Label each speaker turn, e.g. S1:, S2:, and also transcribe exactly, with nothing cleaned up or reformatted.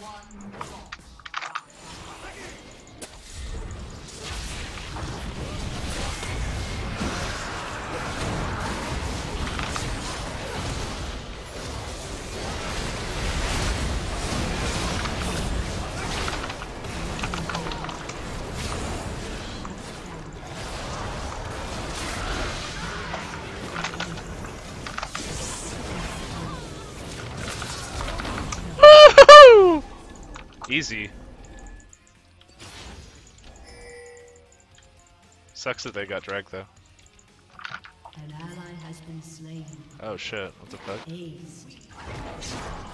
S1: Easy. Sucks that they got dragged though.
S2: An ally has been slain.
S1: Oh shit, what the fuck?
S2: Aced.